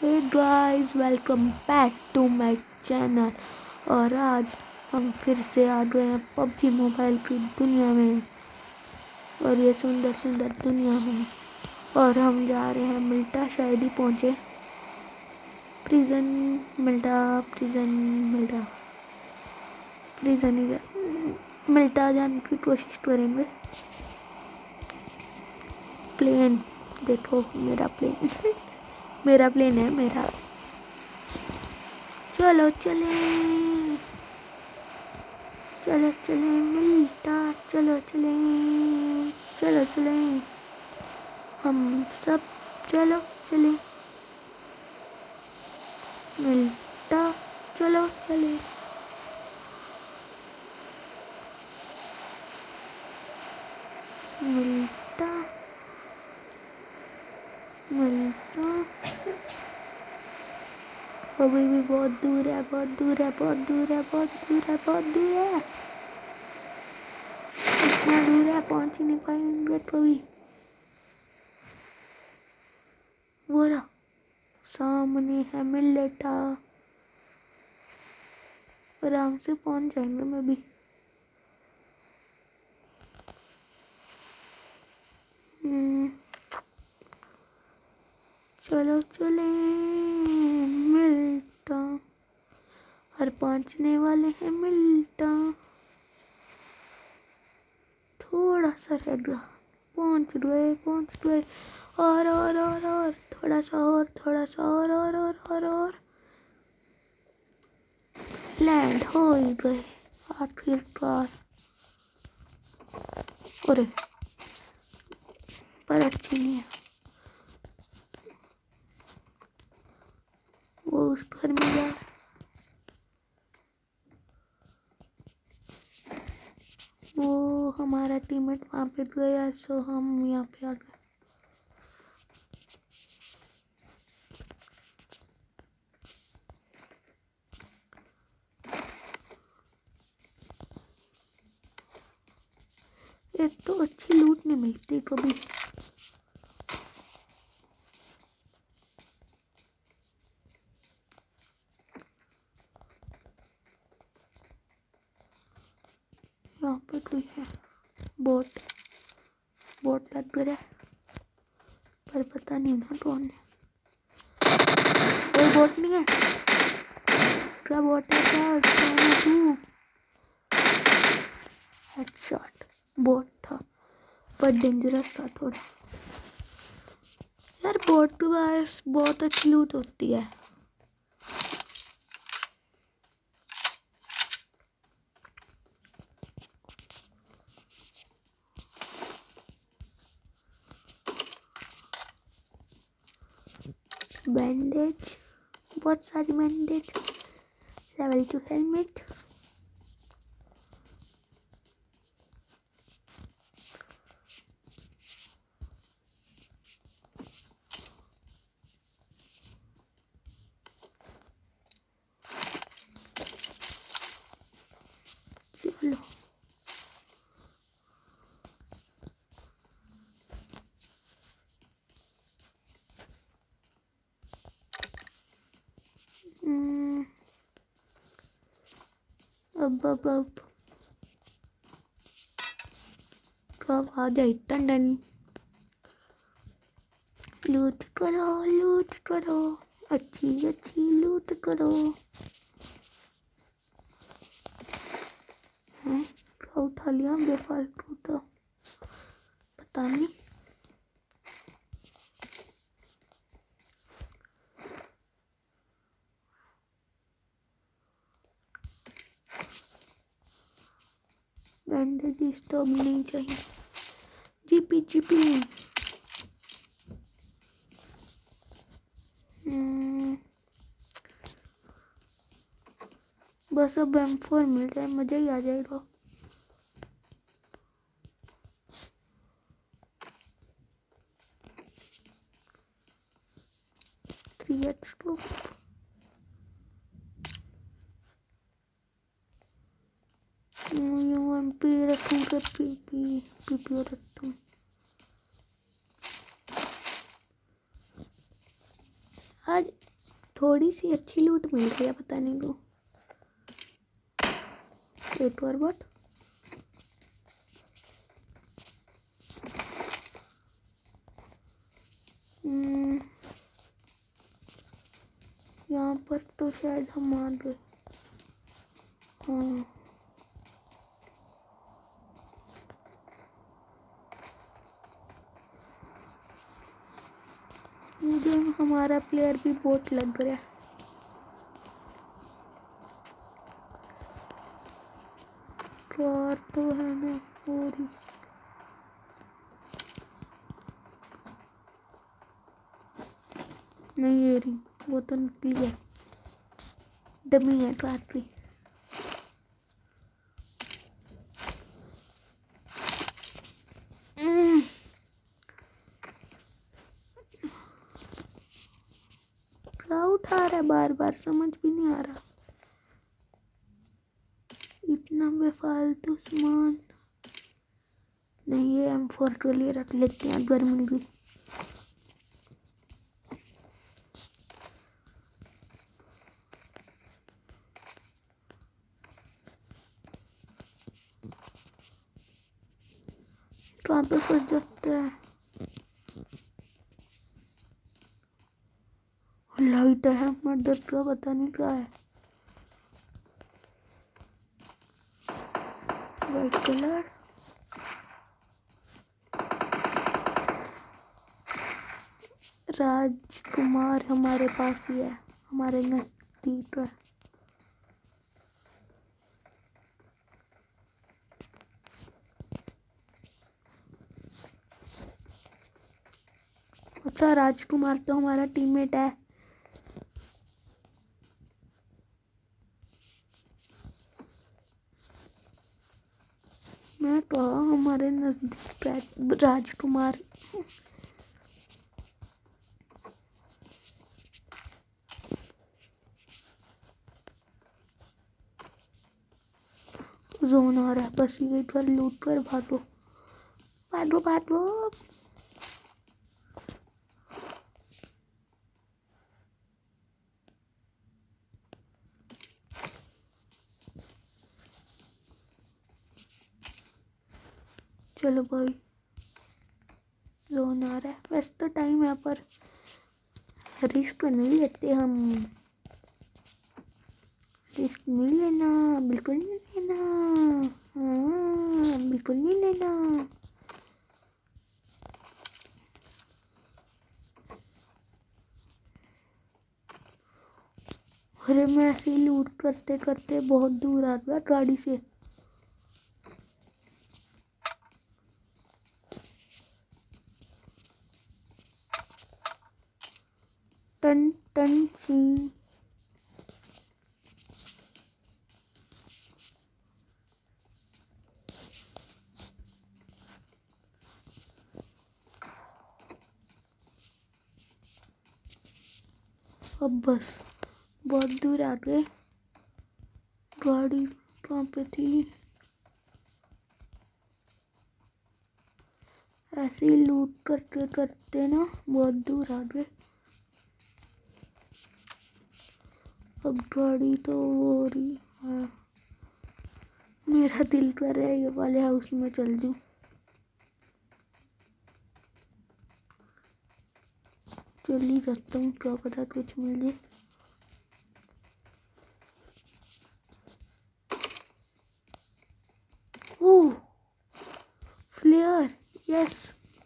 Hey guys, welcome back to my channel. और आज हम फिर से आ गए हैं पबजी मोबाइल की दुनिया में, और ये सुंदर सुंदर दुनिया में। और हम जा रहे हैं मिल्टा, शायद ही पहुँचे। प्रिजन मिल्टा जाने की कोशिश करेंगे। प्लेन देखो, मेरा प्लेन मेरा प्लेन है मेरा। चलो चलें, चलो चलें मिल्टा, चलो चलें, चलो चलें हम सब, चलो चलें मिल्टा, चलो चलें। मिल्टा मिल्टा अभी भी बहुत दूर है, बहुत दूर है, बहुत दूर है, बहुत दूर है, बहुत दूर है। इतना दूर है, पहुंच ही नहीं पाएंगे कभी। वो रहा सामने है मिल्टा, आराम से पहुंच जाएंगे। मैं भी चलो चले मिल्टा, और पहुंचने वाले हैं मिल्टा। थोड़ा सा रह गया, पहुंच गए। और थोड़ा सा और, थोड़ा सा और लैंड हो ही गए आखिरकार। अरे पर अच्छी नहीं है वो, उस घर में जा। वो हमारा टीममेट वहाँ पे गया, सो हम यहाँ पे आ गए। एक तो अच्छी लूट नहीं मिलती कभी। यहाँ पे कोई है, बोट लग रहा है, पर पता नहीं ना कौन है। कोई बोट नहीं है, क्या बोट है, क्या तू? हेडशॉट, बोट था पर डेंजरस था थोड़ा। यार बोट के पास बहुत अच्छी लूट होती है। बैंडेज, बहुत सारी बैंडेज, लेवल 2 हेलमेट। चलो अब कब आ जाए टंडन। लूट करो, अच्छी लूट करो। हैं, क्या उठा लिया बेफालतू, तो पता नहीं। बैंडेज तो अब नहीं चाहिए। जीपी बस अब M4 मिल जाए, मजा ही आ जाएगा। को MP रखूंगा, पीपी रखता हूँ। आज थोड़ी सी अच्छी लूट मिल रही है, पता नहीं क्यों। Wait for what? यहाँ पर तो शायद हम आ गए। हाँ, मुझे हमारा प्लेयर भी बहुत लग रहा है। कार तो है ना पूरी। नहीं ये रही, वो तो निकली है, डमी है कार की। क्या उठा रहा है बार बार, समझ भी नहीं आ रहा। इतना बेफालतू सामान नहीं। ये M4 के लिए रख लेते हैं, गर्मी भी। कहाँ पे फंस जाता है? लाइट है, मर्डर का पता नहीं क्या है। White colour. राजकुमार हमारे पास ही है, हमारे नजदीक है। अच्छा, राजकुमार तो हमारा टीममेट है। मैं कहा हमारे नजदीक राजकुमार। जोन आ रहा है, बस ये पर लूट कर भागो भागो भागो। चलो भाई, जोन आ रहा है। वैसे तो टाइम है पर रिस्क नहीं लेते हम। रिस्क नहीं लेना, बिल्कुल नहीं लेना। हाँ, बिल्कुल नहीं लेना। अरे मैं ऐसे ही लूट करते करते बहुत दूर आ गया गाड़ी से। टन टन सी। अब बस बहुत दूर आ गए। गाड़ी कहाँ पे थी? ऐसे ही लूट करते करते ना बहुत दूर आ गए। अब गाड़ी तो हो रही है। मेरा दिल कर रहा है ये वाले हाउस में चल जाऊं। चल ही जाता हूँ, क्या पता कुछ मिल जाए। Oh, flare, yes.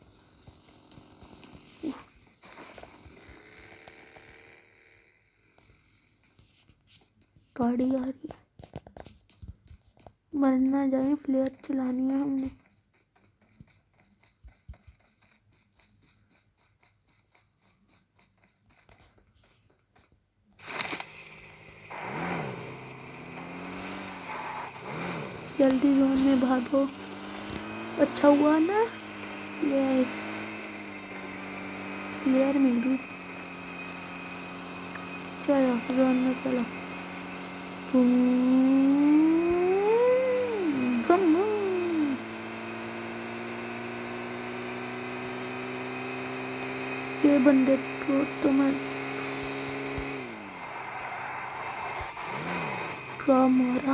गाड़ी आ रही है, मर ना जाए। फ्लेयर चलानी है हमने। जल्दी जोन में भागो। अच्छा हुआ ना, प्लेयर मिल गई। चलो जोन में चलो। ये बंदे को तो मैं क्या मारा।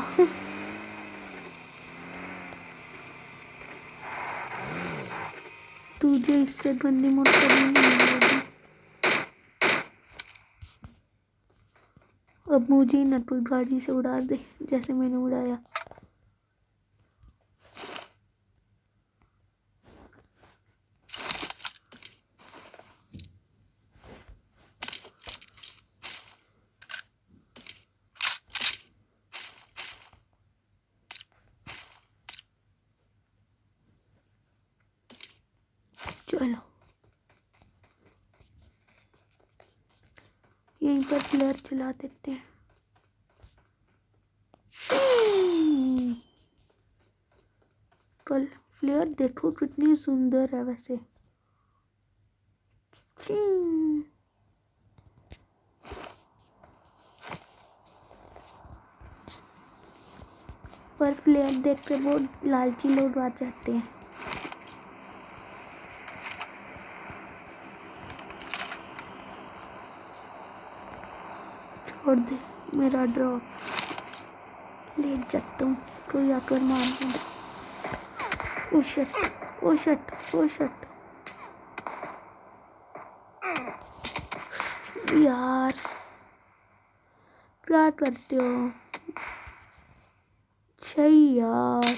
तुझे इससे गंदी मौत कभी नहीं मिलेगी। अब मुझे न तो गाड़ी से उड़ा दे जैसे मैंने उड़ाया। चलो यहीं पर फ्लेयर चला देते हैं। कल फ्लेयर देखो कितनी सुंदर है वैसे। पर फ्लेयर देख के बहुत लालची लोग आ जाते हैं। छोड़ दे मेरा ड्रॉप, ले जाता हूँ कोई आकर मार दे। Oh shit oh shit oh shit यार क्या करते हो छी यार।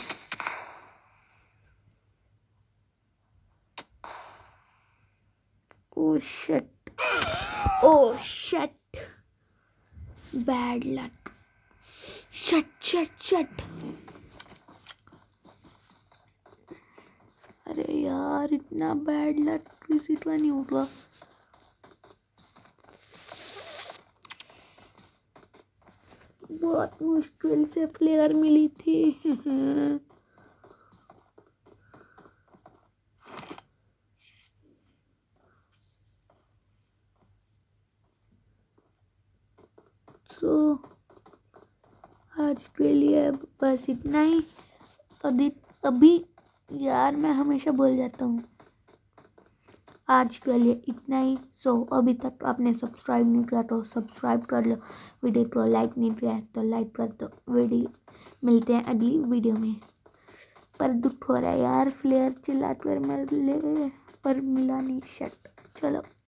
Oh shit oh shit bad luck. Shut shut shut. अरे यार इतना बैड लक किसी का नहीं होगा। बहुत मुश्किल से प्लेयर मिली थी। तो आज के लिए बस इतना ही। अभी यार मैं हमेशा बोल जाता हूँ। आज के लिए इतना ही। अभी तक आपने सब्सक्राइब नहीं किया तो सब्सक्राइब कर लो। वीडियो को लाइक नहीं किया तो लाइक कर दो। वीडियो मिलते हैं अगली वीडियो में। पर दुख हो रहा है यार फ्लेयर चिल्ला कर मिले पर मिला नहीं। शट चलो।